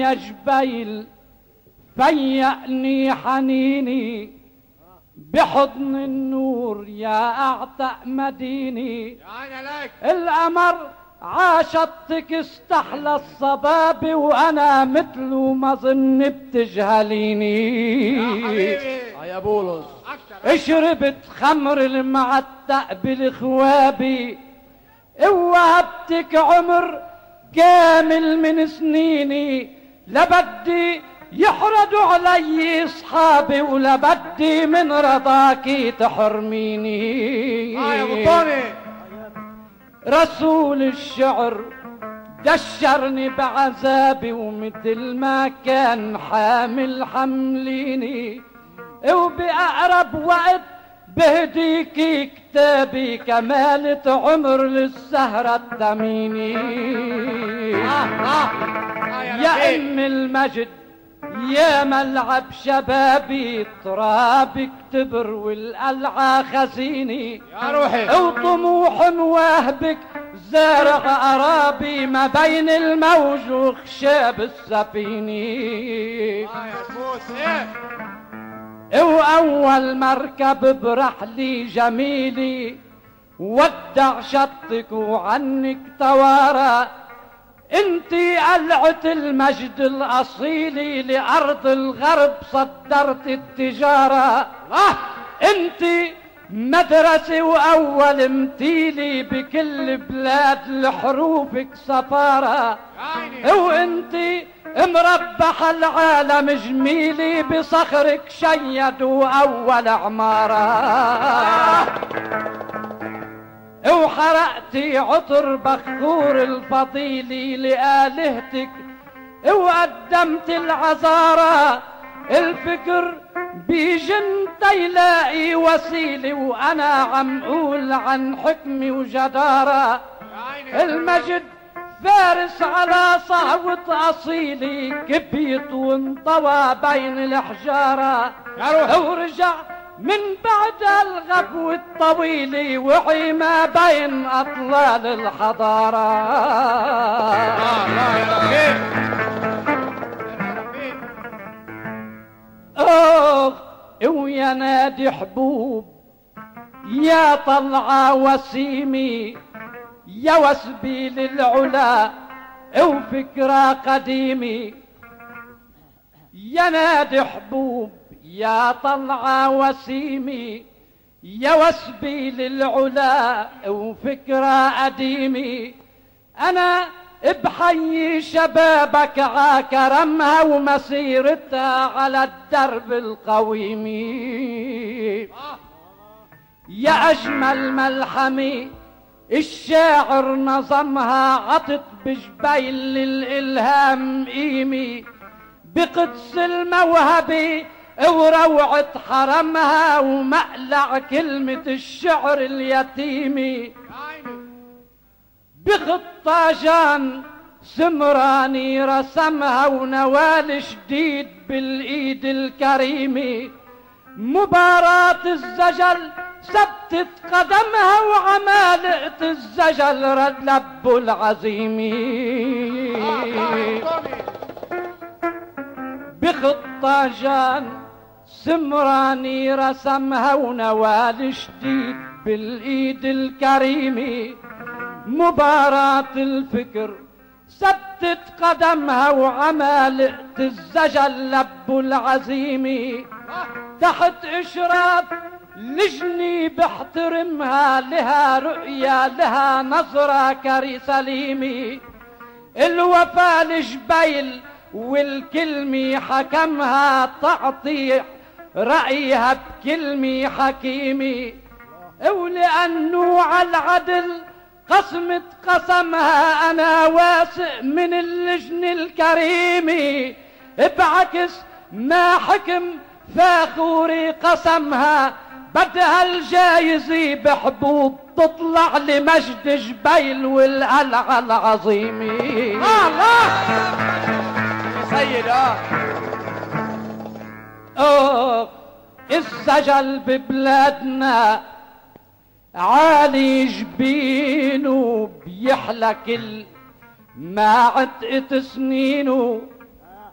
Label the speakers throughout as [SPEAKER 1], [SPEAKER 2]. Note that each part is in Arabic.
[SPEAKER 1] يا جبيل فيأني حنيني بحضن النور يا أعتق مديني. القمر عاشطك استحلى الصباب وأنا مثله ما ظن بتجهليني.
[SPEAKER 2] يا بولس
[SPEAKER 1] اشربت خمر المعتق بالخوابي وهبتك عمر كامل من سنيني. لبدي يحردوا علي اصحابي ولا بدي من رضاكي تحرميني.
[SPEAKER 2] يا بطاني
[SPEAKER 1] رسول الشعر دشرني بعذابي ومثل ما كان حامل حمليني. وبأقرب وقت بهديكي كتابي كمالة عمر للسهرة الثميني. يا ام المجد يا ملعب شبابي ترابك تبر والقلعة خزيني.
[SPEAKER 2] يا روحي
[SPEAKER 1] وطموح مواهبك زارع أرابي ما بين الموج وخشاب السفيني. وأول مركب برحلي جميلي ودع شطك وعنك توارى. انتي قلعة المجد الأصيلي لأرض الغرب صدرت التجارة. انتي مدرسة وأول امتيلي بكل بلاد لحروفك سفارة. وانتي مربح العالم جميلي بصخرك شيدوا أول عمارة. وحرقتي عطر بخور الفضيلي لآلهتك وقدمت العذارى. الفكر بيجن تيلاقي وسيلي وأنا عم قول عن حكمي وجدارة. المجد فارس على صعوة أصيلي كبيت وانطوى بين الحجارة. ورجع من بعد الغبو الطويل وعي ما بين أطلال الحضارة. ويا نادي حبوب يا طلعة وسيمي يا وسبي للعلا وفكرة قديمي. يا نادي حبوب يا طلعة وسيمي يا وسبي للعلا وفكرة قديمي. أنا بحيي شبابك عكرمها ومسيرتها على الدرب القويم. يا أجمل ملحمي الشاعر نظمها عطت بجبيل للإلهام قيمي. بقدس الموهبة وروعة حرمها ومقلع كلمة الشعر اليتيمي. بخطاجان سمراني رسمها ونوال جديد بالايد الكريمة. مباراة الزجل ثبتت قدمها وعمالقة الزجل رد لب العزيمي. بخطاجان سمراني رسمها ونوال جديد بالايد الكريمة. مباراة الفكر ثبتت قدمها وعمالقة الزجل لب العزيمة. تحت إشراف لجني بحترمها لها رؤية لها نظرة كريسليمي. الوفا لجبيل والكلمة حكمها تعطي رأيها بكلمة حكيمة. ولأنه على العدل قسمت قسمها أنا واثق من اللجن الكريمة. بعكس ما حكم فاخوري قسمها بدها الجايزة بحبوب تطلع لمجد جبيل والقلعة العظيمة.
[SPEAKER 2] الله يا سيد.
[SPEAKER 1] السجل ببلادنا عالي جبينه بيحلى كل ما عتقت سنينه.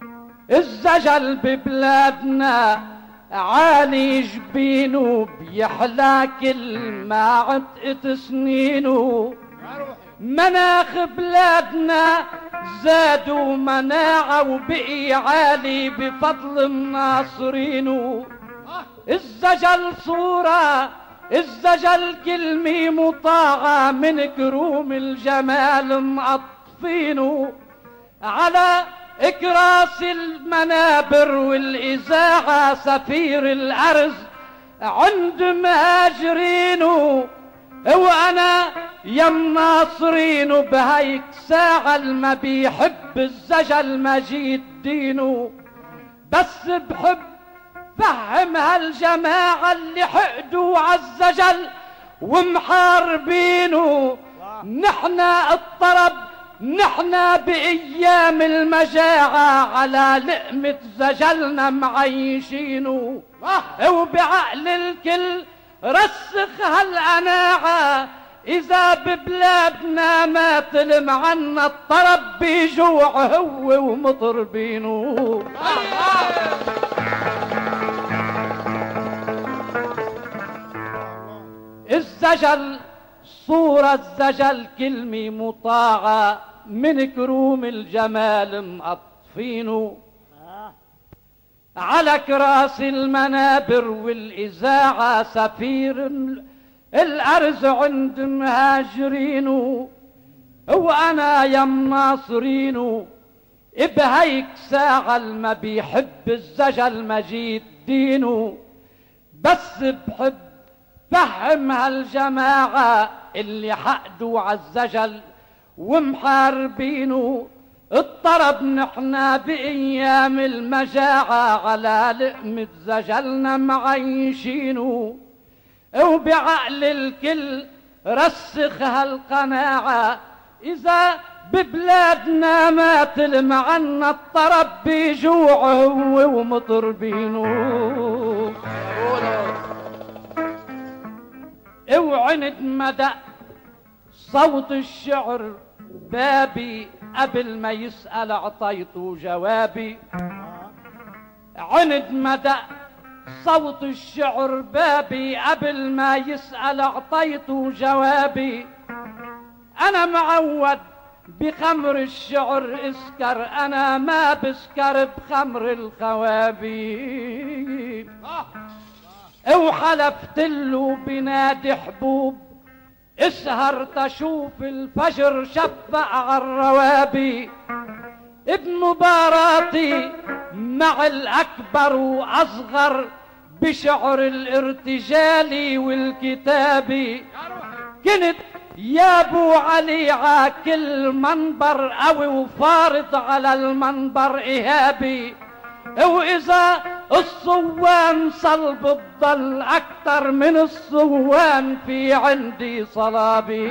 [SPEAKER 1] الزجل ببلادنا عالي جبينه، بيحلى كل ما عتقت سنينه. مناخ بلادنا زادوا مناعة وبقي عالي بفضل مناصرينه. الزجل صورة، الزجل كلمة مطاعة، من كروم الجمال مقطفينه. على اكراس المنابر والاذاعة سفير الارز عند مهاجرينه. وانا يا مناصرينه بهيك ساعة ما بيحب الزجل مجيد دينه. بس بحب فهم هالجماعة اللي حقدوا عالزجل ومحاربينه. نحنا الطرب، نحنا بأيام المجاعة على لقمة زجلنا معيشينه. وبعقل الكل رسخ هالقناعة، إذا ببلادنا ما تلم عنا الطرب بجوع هو ومطربينه. الزجل صورة، الزجل كلمة مطاعة، من كروم الجمال مقطفينه. على كراس المنابر والإذاعة سفير الأرز عند مهاجرينه. وأنا يا مناصرينه بهيك ساعة ما بيحب الزجل مجيد دينه. بس بحب فهم هالجماعة اللي حقدوا عالزجل ومحاربينه. الطرب نحنا بأيام المجاعة على لقمة زجلنا معيشينه. وبعقل الكل رسخ هالقناعة، إذا ببلادنا ما تلم عنا الطرب بجوع هو ومطربينه. وعند مدى صوت الشعر بابي، قبل ما يسأل اعطيته جوابي. عند مدى صوت الشعر بابي، قبل ما يسأل اعطيته جوابي. انا معود بخمر الشعر اسكر، انا ما بسكر بخمر الخوابي. وحلفت له بنادي حبوب، اسهر تشوف الفجر شفق عالروابي. بمباراتي مع الأكبر وأصغر بشعر الارتجالي والكتابي. كنت يا ابو علي عاكل منبر قوي وفارض على المنبر إهابي. وإذا الصوان صلب بضل أكتر من الصوان في عندي صلابي.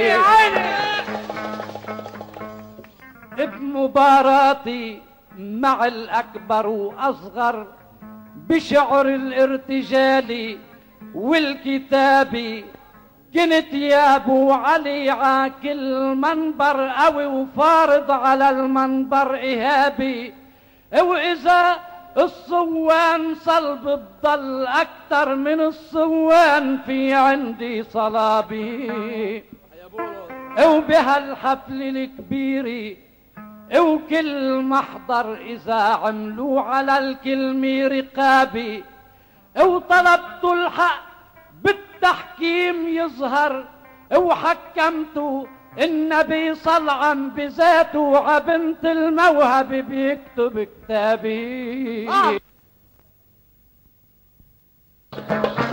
[SPEAKER 1] بمباراتي مع الأكبر وأصغر بشعر الارتجالي والكتابي. كنت يا ابو علي عاكل منبر قوي وفارض على المنبر إهابي. وإذا الصوان صلب بضل أكتر من الصوان في عندي صلابي. وبهالحفل الكبير وكل محضر إذا عملوا على الكلمة رقابي. وطلبت الحق بالتحكيم يظهر، وحكمته النبي صلعا بذاته عبنت الموهب بيكتب كتابي.